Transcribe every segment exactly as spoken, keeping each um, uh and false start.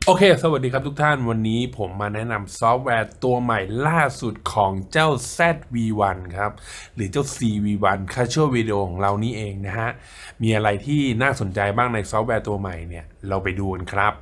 โอเคสวัสดีครับทุกท่านวันนี้ผมมาแนะนำซอฟต์แวร์ตัวใหม่ล่าสุดของเจ้า แซด วี วัน ครับหรือเจ้า ซี วี วัน Casual Video ของเรานี่เองนะฮะมีอะไรที่น่าสนใจบ้างในซอฟต์แวร์ตัวใหม่เนี่ยเราไปดูกันครับ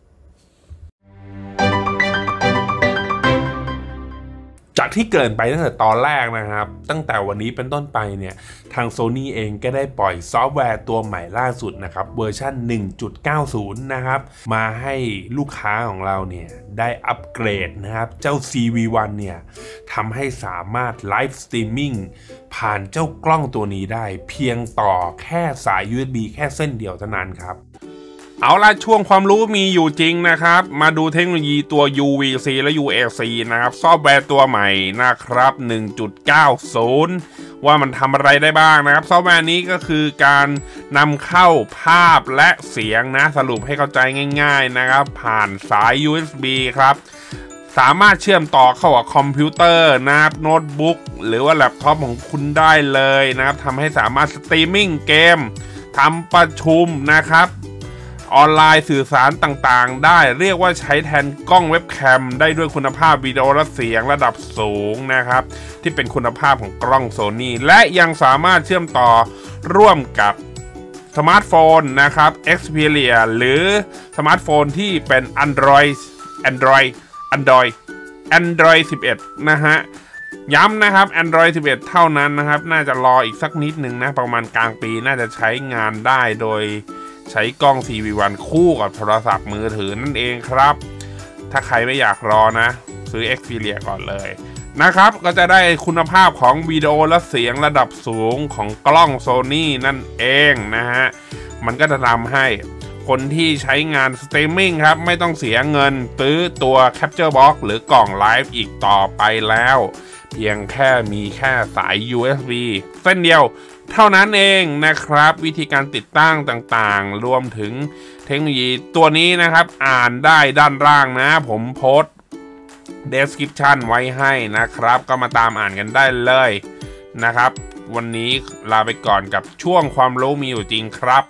จากที่เกินไปตั้งแต่ตอนแรกนะครับตั้งแต่วันนี้เป็นต้นไปเนี่ยทาง Sony เองก็ได้ปล่อยซอฟต์แวร์ตัวใหม่ล่าสุดนะครับเวอร์ชัน หนึ่งจุดเก้าศูนย์ นะครับมาให้ลูกค้าของเราเนี่ยได้อัปเกรดนะครับเจ้า ซี วี วัน เนี่ยทำให้สามารถไลฟ์สตรีมมิ่งผ่านเจ้ากล้องตัวนี้ได้เพียงต่อแค่สาย ยู เอส บี แค่เส้นเดียวเท่านั้นครับเอาล่ะช่วงความรู้มีอยู่จริงนะครับมาดูเทคโนโลยีตัว ยู วี ซี และ ยู เอ ซี นะครับซอฟต์แวร์ตัวใหม่นะครับ หนึ่งจุดเก้าศูนย์ ว่ามันทำอะไรได้บ้างนะครับซอฟต์แวร์นี้ก็คือการนำเข้าภาพและเสียงนะสรุปให้เข้าใจง่ายๆนะครับผ่านสาย ยู เอส บี ครับสามารถเชื่อมต่อเข้ากับคอมพิวเตอร์นะครับโน้ตบุ๊กหรือว่าแล็ปท็อปของคุณได้เลยนะครับทำให้สามารถสตรีมมิ่งเกมทำประชุมนะครับออนไลน์สื่อสารต่างๆได้เรียกว่าใช้แทนกล้องเว็บแคมได้ด้วยคุณภาพวิดีโอและเสียงระดับสูงนะครับที่เป็นคุณภาพของกล้อง Sony และยังสามารถเชื่อมต่อร่วมกับสมาร์ทโฟนนะครับ Xperia หรือสมาร์ทโฟนที่เป็น Android Android Android Android สิบเอ็ดนะฮะย้ำนะครับ Android สิบเอ็ดเท่านั้นนะครับน่าจะรออีกสักนิดหนึ่งนะประมาณกลางปีน่าจะใช้งานได้โดยใช้กล้อง ซี วี วัน คู่กับโทรศัพท์มือถือนั่นเองครับถ้าใครไม่อยากรอนะซื้อ Xperia ก่อนเลยนะครับก็จะได้คุณภาพของวิดีโอและเสียงระดับสูงของกล้อง Sony นั่นเองนะฮะมันก็จะทำให้คนที่ใช้งานสตรีมมิ่งครับไม่ต้องเสียเงินซื้อตัว Capture Box หรือกล่องไลฟ์อีกต่อไปแล้วเพียงแค่มีแค่สาย ยู เอส บี เส้นเดียวเท่านั้นเองนะครับวิธีการติดตั้งต่างๆรวมถึงเทคโนโลยีตัวนี้นะครับอ่านได้ด้านล่างนะผมโพสต์ description ไว้ให้นะครับก็มาตามอ่านกันได้เลยนะครับวันนี้ลาไปก่อนกับช่วงความรู้มีอยู่จริงครับ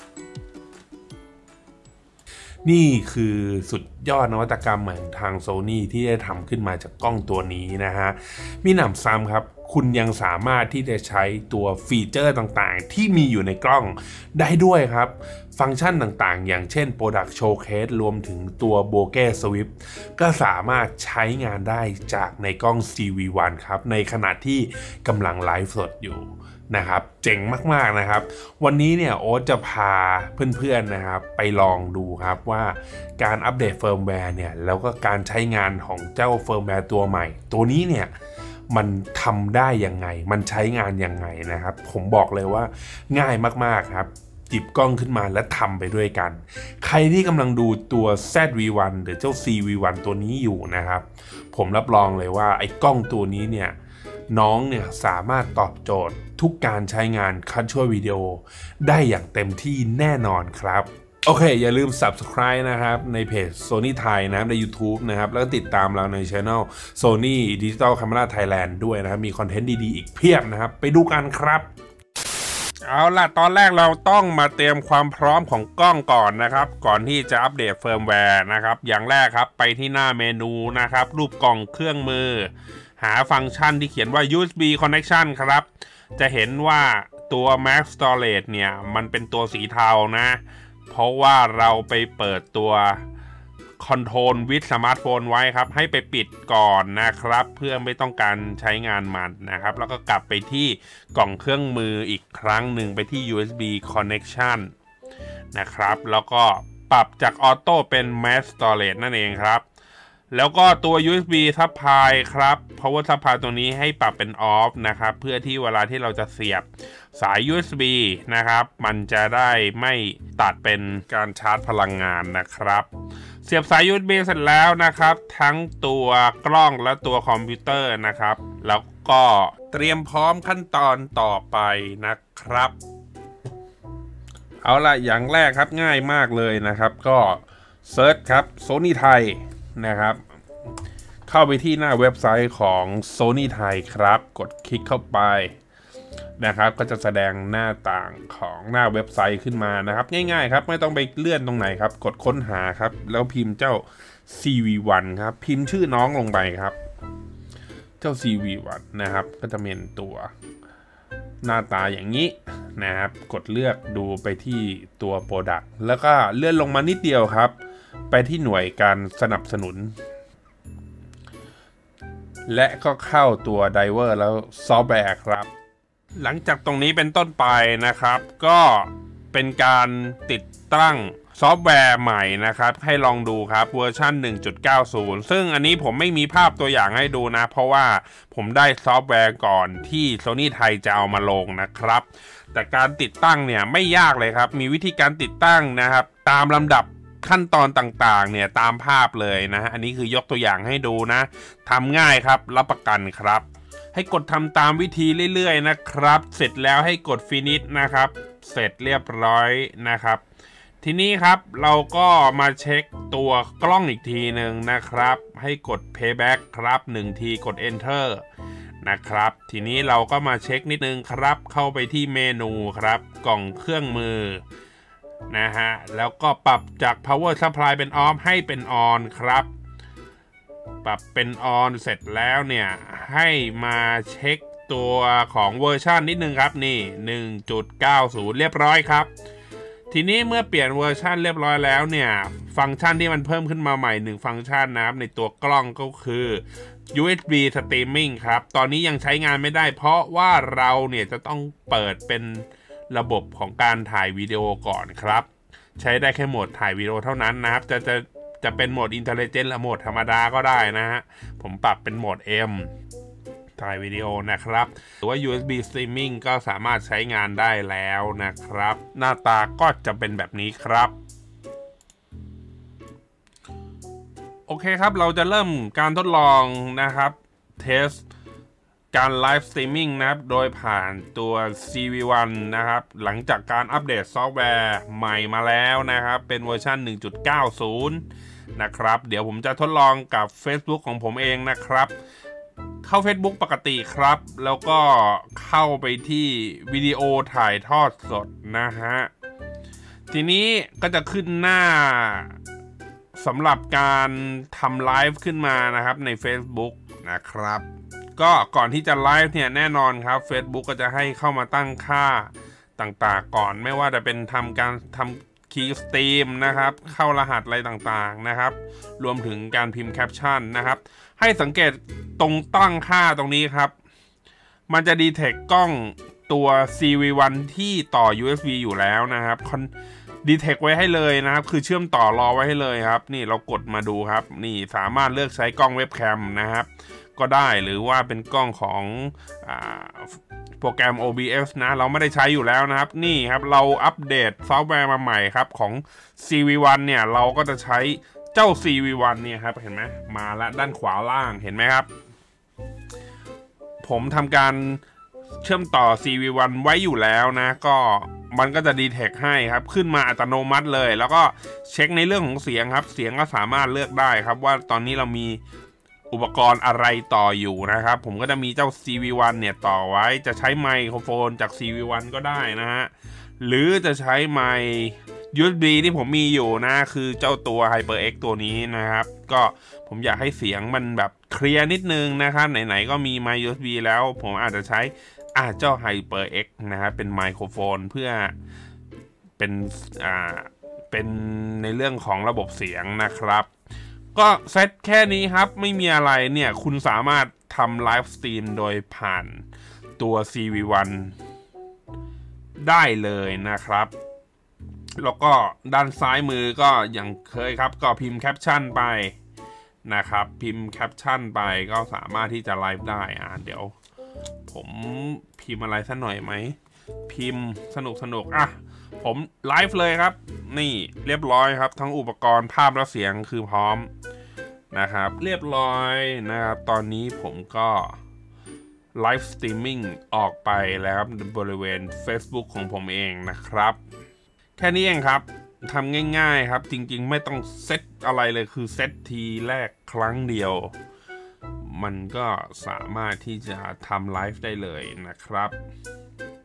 นี่คือสุดยอดนวัตกรรมใหม่ของทาง Sony ที่ได้ทำขึ้นมาจากกล้องตัวนี้นะฮะมีหนำซ้ำครับคุณยังสามารถที่จะใช้ตัวฟีเจอร์ต่างๆที่มีอยู่ในกล้องได้ด้วยครับฟังก์ชันต่างๆอย่างเช่น Product Showcase รวมถึงตัว Bokeh Swift ก็สามารถใช้งานได้จากในกล้อง ซี วี วัน ครับในขณะที่กำลังไลฟ์สดอยู่นะครับเจ๋งมากๆนะครับวันนี้เนี่ยโอ๊ตจะพาเพื่อนๆนะครับไปลองดูครับว่าการอัปเดตเฟิร์มแวร์เนี่ยแล้วก็การใช้งานของเจ้าเฟิร์มแวร์ตัวใหม่ตัวนี้เนี่ยมันทำได้ยังไงมันใช้งานยังไงนะครับผมบอกเลยว่าง่ายมากๆครับหยิบกล้องขึ้นมาและทำไปด้วยกันใครที่กำลังดูตัว แซด วี วัน หรือเจ้า ซี วี วัน ตัวนี้อยู่นะครับผมรับรองเลยว่าไอ้กล้องตัวนี้เนี่ยน้องเนี่ยสามารถตอบโจทย์ทุกการใช้งานคัดช่วยวิดีโอได้อย่างเต็มที่แน่นอนครับโอเคอย่าลืม Subscribe นะครับในเพจ Sony Thai นะครับใน YouTube นะครับแล้วก็ติดตามเราใน Channel Sony Digital Camera Thailand ด้วยนะครับมีคอนเทนต์ดีๆอีกเพียบนะครับไปดูกันครับเอาล่ะตอนแรกเราต้องมาเตรียมความพร้อมของกล้องก่อนนะครับก่อนที่จะอัปเดตเฟิร์มแวร์นะครับอย่างแรกครับไปที่หน้าเมนูนะครับรูปกล่องเครื่องมือหาฟังก์ชันที่เขียนว่า ยู เอส บี Connection ครับจะเห็นว่าตัว Max Storage เนี่ยมันเป็นตัวสีเทานะเพราะว่าเราไปเปิดตัว Control with Smartphone ไว้ครับให้ไปปิดก่อนนะครับเพื่อไม่ต้องการใช้งานมันนะครับแล้วก็กลับไปที่กล่องเครื่องมืออีกครั้งหนึ่งไปที่ ยู เอส บี Connection นะครับแล้วก็ปรับจาก Auto เป็น Max Storage นั่นเองครับแล้วก็ตัว ยู เอส บี Supply ครับ Power Supply ตัวนี้ให้ปรับเป็น Off นะครับเพื่อที่เวลาที่เราจะเสียบสาย ยู เอส บี นะครับมันจะได้ไม่ตัดเป็นการชาร์จพลังงานนะครับเสียบสาย ยู เอส บี เสร็จแล้วนะครับทั้งตัวกล้องและตัวคอมพิวเตอร์นะครับแล้วก็เตรียมพร้อมขั้นตอนต่อไปนะครับเอาล่ะอย่างแรกครับง่ายมากเลยนะครับก็เซิร์ชครับ Sony Thaiนะครับเข้าไปที่หน้าเว็บไซต์ของ Sony Thai ครับกดคลิกเข้าไปนะครับก็จะแสดงหน้าต่างของหน้าเว็บไซต์ขึ้นมานะครับง่ายๆครับไม่ต้องไปเลื่อนตรงไหนครับกดค้นหาครับแล้วพิมพ์เจ้า ซี วี วัน ครับพิมพ์ชื่อน้องลงไปครับเจ้า ซี วี วัน นะครับก็จะเป็นตัวหน้าตาอย่างนี้นะครับกดเลือกดูไปที่ตัว Product แล้วก็เลื่อนลงมานิดเดียวครับไปที่หน่วยการสนับสนุนและก็เข้าตัว Driver แล้วซอฟต์แวร์ครับหลังจากตรงนี้เป็นต้นไปนะครับก็เป็นการติดตั้งซอฟต์แวร์ใหม่นะครับให้ลองดูครับเวอร์ชัน หนึ่งจุดเก้าศูนย์ ซึ่งอันนี้ผมไม่มีภาพตัวอย่างให้ดูนะเพราะว่าผมได้ซอฟต์แวร์ก่อนที่ Sony ไทยจะเอามาลงนะครับแต่การติดตั้งเนี่ยไม่ยากเลยครับมีวิธีการติดตั้งนะครับตามลำดับขั้นตอนต่างๆเนี่ยตามภาพเลยนะอันนี้คือยกตัวอย่างให้ดูนะทำง่ายครับรับประกันครับให้กดทำตามวิธีเรื่อยๆนะครับเสร็จแล้วให้กด Finish นะครับเสร็จเรียบร้อยนะครับทีนี้ครับเราก็มาเช็คตัวกล้องอีกทีหนึ่งนะครับให้กด Playback ครับหนึ่งทีกด Enter นะครับทีนี้เราก็มาเช็คนิดนึงครับเข้าไปที่เมนูครับกล่องเครื่องมือนะฮะแล้วก็ปรับจาก power supply เป็น off ให้เป็น on ครับปรับเป็น on เสร็จแล้วเนี่ยให้มาเช็คตัวของเวอร์ชันนิดนึงครับนี่ หนึ่งจุดเก้าศูนย์ เรียบร้อยครับทีนี้เมื่อเปลี่ยนเวอร์ชันเรียบร้อยแล้วเนี่ยฟังก์ชันที่มันเพิ่มขึ้นมาใหม่หนึ่งฟังก์ชันนะครับในตัวกล้องก็คือ ยู เอส บี Streaming ครับตอนนี้ยังใช้งานไม่ได้เพราะว่าเราเนี่ยจะต้องเปิดเป็นระบบของการถ่ายวิดีโอก่อนครับใช้ได้แค่โหมดถ่ายวิดีโอเท่านั้นนะครับจะจะจะเป็นโหมด Intelligent หรือโหมดธรรมดาก็ได้นะฮะผมปรับเป็นโหมด M ถ่ายวิดีโอนะครับหรือว่า ยู เอส บี Streaming ก็สามารถใช้งานได้แล้วนะครับหน้าตาก็จะเป็นแบบนี้ครับโอเคครับเราจะเริ่มการทดลองนะครับเทสการไลฟ์สตรีมมิ่งนะครับโดยผ่านตัว ซี วี วัน นะครับหลังจากการอัปเดตซอฟต์แวร์ใหม่มาแล้วนะครับเป็นเวอร์ชัน หนึ่งจุดเก้าศูนย์ นะครับเดี๋ยวผมจะทดลองกับ Facebook ของผมเองนะครับเข้า Facebook ปกติครับแล้วก็เข้าไปที่วิดีโอถ่ายทอดสดนะฮะทีนี้ก็จะขึ้นหน้าสำหรับการทำไลฟ์ขึ้นมานะครับใน Facebook นะครับก็ก่อนที่จะไลฟ์เนี่ยแน่นอนครับ Facebook ก็จะให้เข้ามาตั้งค่าต่างๆก่อนไม่ว่าจะเป็นทำการทำคีย์สตรีมนะครับเข้ารหัสอะไรต่างๆนะครับรวมถึงการพิมพ์แคปชั่นนะครับให้สังเกตตรงตั้งค่าตรงนี้ครับมันจะดีเทคกล้องตัว ซี วี วัน ที่ต่อ ยู เอส บี อยู่แล้วนะครับดีเทคไว้ให้เลยนะครับคือเชื่อมต่อรอไว้ให้เลยครับนี่เรากดมาดูครับนี่สามารถเลือกใช้กล้องเว็บแคมนะครับก็ได้หรือว่าเป็นกล้องของอ่าโปรแกรม โอ บี เอส นะเราไม่ได้ใช้อยู่แล้วนะครับนี่ครับเราอัปเดตซอฟต์แวร์มาใหม่ครับของ ซี วี วัน เนี่ยเราก็จะใช้เจ้า ซี วี วัน เนี่ยครับเห็นไหมมาแล้วด้านขวาล่างเห็นไหมครับผมทำการเชื่อมต่อ ซี วี วัน ไว้อยู่แล้วนะก็มันก็จะดีเทคให้ครับขึ้นมาอัตโนมัติเลยแล้วก็เช็คในเรื่องของเสียงครับเสียงก็สามารถเลือกได้ครับว่าตอนนี้เรามีอุปกรณ์อะไรต่ออยู่นะครับผมก็จะมีเจ้า ซี วี วัน เนี่ยต่อไว้จะใช้ไมโครโฟนจาก ซี วี วัน ก็ได้นะฮะหรือจะใช้ไมค์ ยู เอส บี ที่ผมมีอยู่นะคือเจ้าตัว HyperX ตัวนี้นะครับก็ผมอยากให้เสียงมันแบบเคลียร์นิดนึงนะครับไหนๆก็มีไมค์ ยู เอส บี แล้วผมอาจจะใช้อ่าเจ้า HyperX นะครับเป็นไมโครโฟนเพื่อเป็นอ่าเป็นในเรื่องของระบบเสียงนะครับก็เซตแค่นี้ครับไม่มีอะไรเนี่ยคุณสามารถทำไลฟ์สตรีมโดยผ่านตัว ซี วี วัน ได้เลยนะครับแล้วก็ด้านซ้ายมือก็อย่างเคยครับก็พิมพ์แคปชั่นไปนะครับพิมพ์แคปชั่นไปก็สามารถที่จะไลฟ์ได้อ่าเดี๋ยวผมพิมพ์อะไรสักหน่อยไหมพิมพ์สนุกสนุกอ่ะผมไลฟ์เลยครับนี่เรียบร้อยครับทั้งอุปกรณ์ภาพและเสียงคือพร้อมนะครับเรียบร้อยนะครับตอนนี้ผมก็ไลฟ์สตรีมมิ่งออกไปแล้วบริเวณ Facebook ของผมเองนะครับแค่นี้เองครับทำง่ายๆครับจริงๆไม่ต้องเซตอะไรเลยคือเซตทีแรกครั้งเดียวมันก็สามารถที่จะทำไลฟ์ได้เลยนะครับ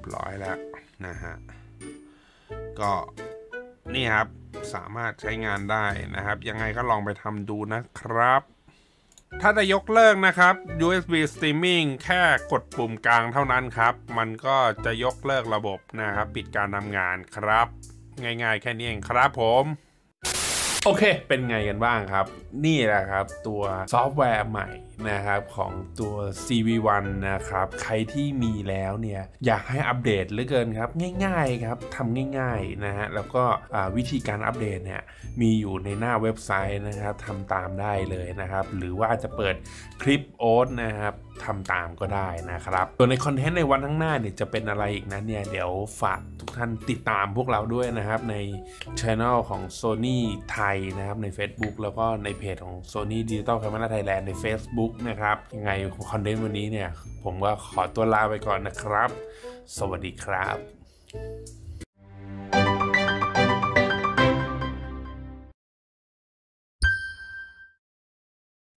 ร้อยแล้วนะฮะก็นี่ครับสามารถใช้งานได้นะครับยังไงก็ลองไปทำดูนะครับถ้าจะยกเลิกนะครับ ยู เอส บี Streaming แค่กดปุ่มกลางเท่านั้นครับมันก็จะยกเลิกระบบนะครับปิดการทำงานครับง่ายๆแค่นี้เองครับผมโอเคเป็นไงกันบ้างครับนี่แหละครับตัวซอฟต์แวร์ใหม่นะครับของตัว ซี วี วัน นะครับใครที่มีแล้วเนี่ยอยากให้อัปเดตเหลือเกินครับง่ายๆครับทำง่ายๆนะฮะแล้วก็วิธีการอัปเดตเนี่ยมีอยู่ในหน้าเว็บไซต์นะครับทำตามได้เลยนะครับหรือว่าจะเปิดคลิปโอ๊ตนะครับทำตามก็ได้นะครับตัวในคอนเทนต์ในวันข้างหน้าเนี่ยจะเป็นอะไรอีกนั้นเนี่ยเดี๋ยวฝากทุกท่านติดตามพวกเราด้วยนะครับใน Channel ของ Sony ไทยนะครับใน Facebook แล้วก็ในเพจของ Sony Digital Camera Thailand ใน Facebook นะครับยังไงคอนเทนต์วันนี้เนี่ยผมก็ขอตัวลาไปก่อนนะครับสวัสดีครับ